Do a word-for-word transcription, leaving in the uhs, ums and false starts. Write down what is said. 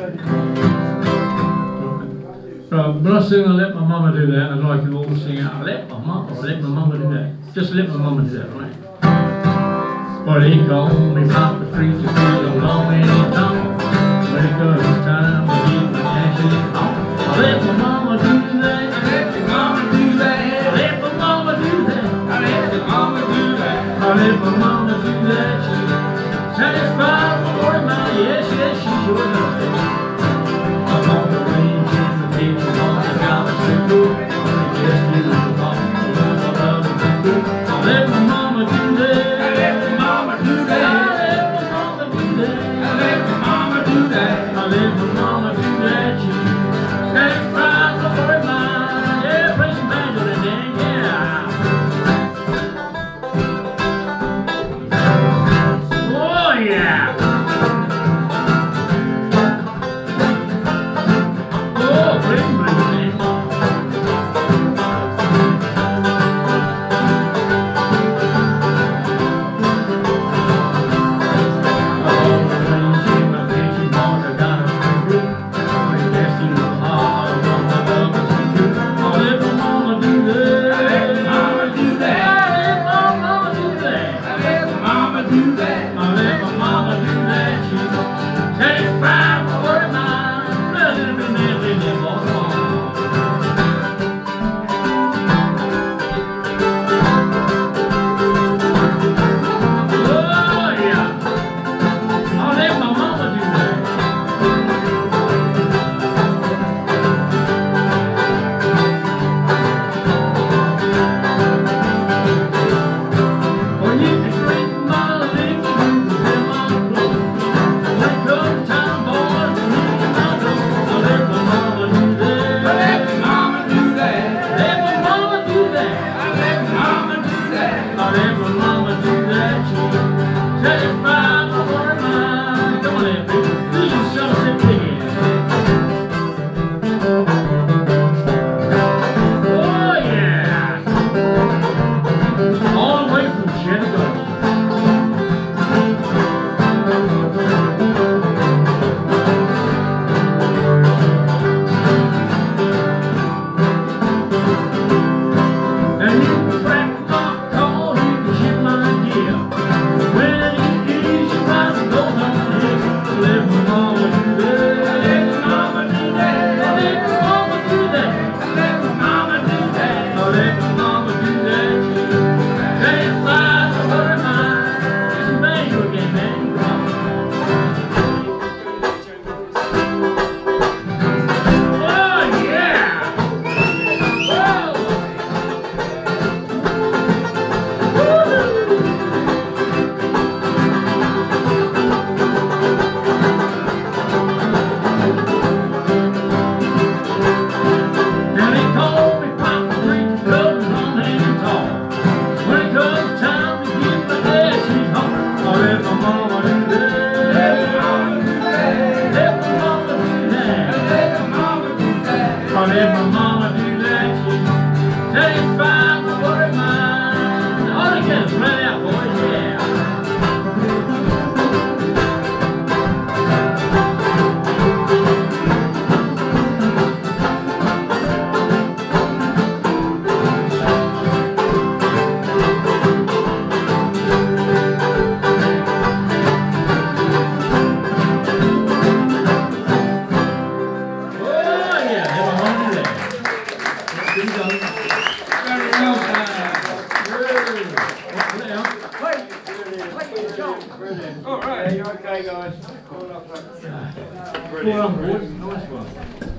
Right, when I sing I let my mama do that, I'd like you all to sing out, I let my mama, I let my mama do that. Just let my mama do that, right? But he called me about the streets to feel alone and he talked. When it comes time to get my ashes off, I let my mama do that. I let my mama do that. I let my mama do that. I let my mama do that. I let my mama do that. She satisfied my Lord of mine. Yes, yes, she sure does. I'm on the range in the kitchen on the job to cook. Just to the ball, I love it to cook. I let my mama do that. I let my mama do that. I let my mama do that. I let my mama do that. I let my mama do that. She satisfied my Lord of mine. Yeah, play some banjo then, Dan. Yeah. Oh yeah. All right, you're okay, guys. Brilliant. Nice one.